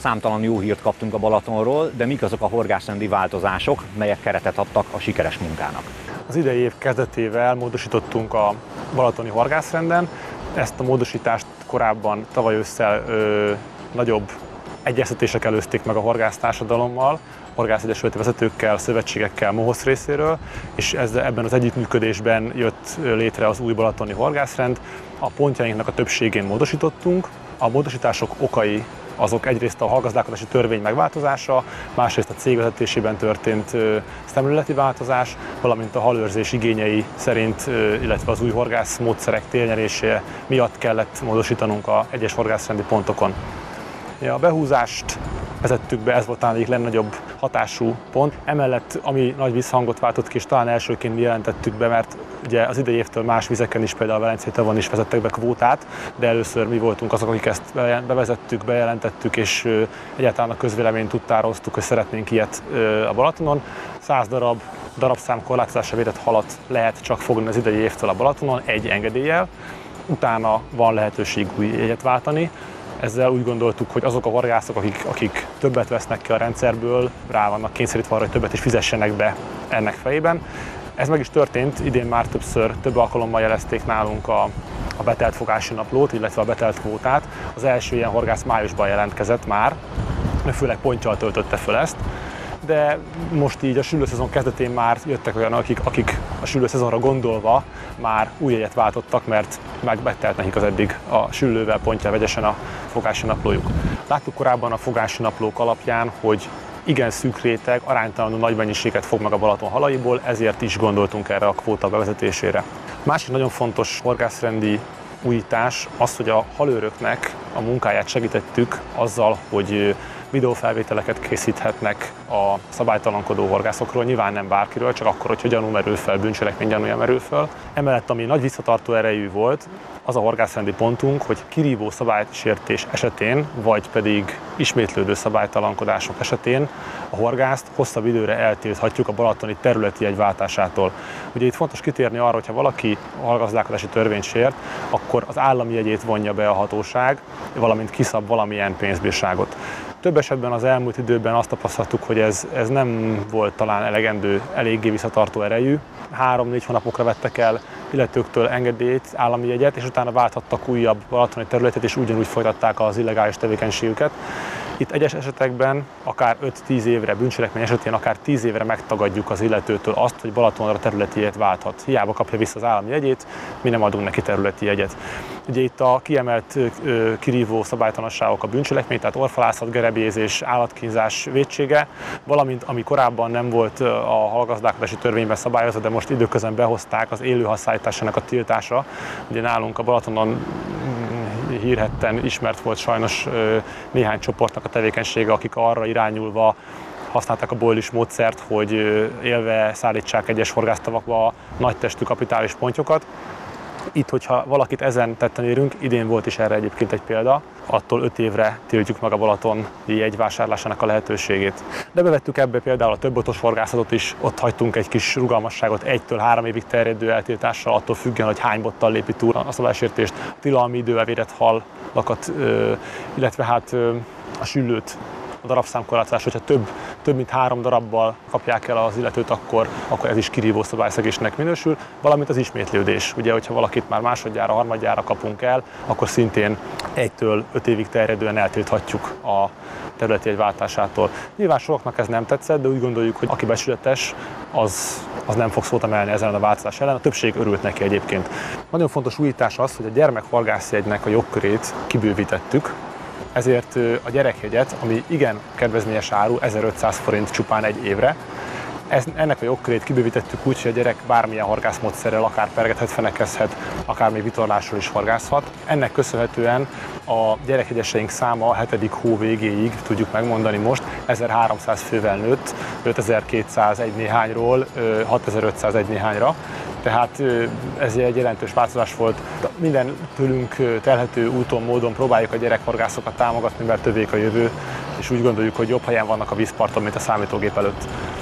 Számtalan jó hírt kaptunk a Balatonról, de mik azok a horgászrendi változások, melyek keretet adtak a sikeres munkának? Az idei év kezdetével módosítottunk a balatoni horgászrenden. Ezt a módosítást korábban tavaly ősszel nagyobb egyeztetések előzték meg a horgásztársadalommal, horgászegyesületi vezetőkkel, szövetségekkel MOHOSZ részéről, és ebben az együttműködésben jött létre az új balatoni horgászrend. A pontjainknak a többségén módosítottunk. A módosítások okai azok egyrészt a halgazdálkodási törvény megváltozása, másrészt a cégvezetésében történt szemléleti változás, valamint a halőrzés igényei szerint, illetve az új horgászmódszerek térnyerése miatt kellett módosítanunk az egyes horgászrendi pontokon. A behúzást vezettük be, ez volt talán egyik legnagyobb hatású pont. Emellett, ami nagy visszhangot váltott ki, és talán elsőként mi jelentettük be, mert ugye az idei évtől más vizeken is, például a Velencei tavon is vezettek be kvótát, de először mi voltunk azok, akik ezt bevezettük, bejelentettük, és egyáltalán a közvéleményt tudtároztuk, hogy szeretnénk ilyet a Balatonon. 100 darabszám korlátozásra védett halat lehet csak fogni az idei évtől a Balatonon egy engedéllyel, utána van lehetőség új jegyet váltani. Ezzel úgy gondoltuk, hogy azok a horgászok, akik többet vesznek ki a rendszerből, rá vannak kényszerítve arra, hogy többet is fizessenek be ennek fejében. Ez meg is történt, idén már több alkalommal jelezték nálunk a betelt fogási naplót, illetve a betelt kvótát. Az első ilyen horgász májusban jelentkezett már, főleg ponttyal töltötte föl ezt. De most így a süllőszezon kezdetén már jöttek olyanok, akik a süllőszezonra gondolva már új jegyet váltottak, mert megbetelt nekik az eddig a süllővel pontjal vegyesen a fogási naplójuk. Láttuk korábban a fogási naplók alapján, hogy igen szűk réteg, aránytalanul nagy mennyiséget fog meg a Balaton halaiból, ezért is gondoltunk erre a kvóta bevezetésére. Másik nagyon fontos horgászrendi újítás az, hogy a halőröknek a munkáját segítettük azzal, hogy videófelvételeket készíthetnek a szabálytalankodó horgászokról, nyilván nem bárkiről, csak akkor, hogy gyanú merül fel, bűncselekmény gyanúja merül fel. Emellett, ami nagy visszatartó erejű volt, az a horgászrendi pontunk, hogy kirívó szabálysértés esetén, vagy pedig ismétlődő szabálytalankodások esetén a horgászt hosszabb időre eltilthatjuk a balatoni területi jegyváltásától. Ugye itt fontos kitérni arra, hogy ha valaki a halgazdálkodási törvényt sért, akkor az állami jegyét vonja be a hatóság, valamint kiszab valamilyen pénzbírságot. Több esetben az elmúlt időben azt tapasztaltuk, hogy ez nem volt talán elegendő, eléggé visszatartó erejű. 3-4 hónapokra vettek el illetőktől engedélyt, állami jegyet, és utána válthattak újabb balatoni területet, és ugyanúgy folytatták az illegális tevékenységüket. Itt egyes esetekben akár 5-10 évre, bűncselekmény esetén akár 10 évre megtagadjuk az illetőtől azt, hogy Balatonra területi jegyet válthat. Hiába kapja vissza az állami jegyét, mi nem adunk neki területi jegyet. Ugye itt a kiemelt kirívó szabálytalanságok a bűncselekmény, tehát orrfalászat, gerebézés, állatkínzás vétsége, valamint ami korábban nem volt a halgazdálkodási törvényben szabályozva, de most időközben behozták az élőhasszállításának a tiltása. Ugye nálunk a Balatonon hírhedten ismert volt sajnos néhány csoportnak a tevékenysége, akik arra irányulva használták a bojlis módszert, hogy élve szállítsák egyes horgásztavakba a nagytestű kapitális pontyokat. Itt, hogyha valakit ezen tetten érünk, idén volt is erre egyébként egy példa, attól 5 évre tiltjuk meg a balatoni jegyvásárlásának a lehetőségét. De bevettük ebbe például a többbotos horgászatot is, ott hagytunk egy kis rugalmasságot 1-től 3 évig terjedő eltiltással, attól függően, hogy hány bottal lépi túl a szabálysértést, a tilalmi idővel védett halakat, illetve hát a süllőt, a darabszámkorlátozás, hogyha több mint 3 darabbal kapják el az illetőt, akkor ez is kirívó szabályszegésnek minősül, valamint az ismétlődés. Ugye, hogyha valakit már másodjára, harmadjára kapunk el, akkor szintén 1-től 5 évig terjedően eltilthatjuk a területi jegyváltásától. Nyilván sokaknak ez nem tetszett, de úgy gondoljuk, hogy aki becsületes, az nem fog szót emelni ezen a változás ellen. A többség örült neki egyébként. Nagyon fontos újítás az, hogy a gyermekhorgászjegynek a jogkörét kibővítettük. Ezért a gyerekjegyet, ami igen kedvezményes áru, 1500 forint csupán egy évre, ennek a jogkörét kibővítettük úgy, hogy a gyerek bármilyen horgászmódszerrel akár pergethet, fenekezhet, akár még vitorlásról is horgászhat. Ennek köszönhetően a gyerekjegyeseink száma a 7. hó végéig, tudjuk megmondani most, 1300 fővel nőtt, 5201 néhányról 6501 néhányra. Tehát ez egy jelentős változás volt. Minden tőlünk telhető úton, módon próbáljuk a gyerekhorgászokat támogatni, mert tövék a jövő, és úgy gondoljuk, hogy jobb helyen vannak a vízparton, mint a számítógép előtt.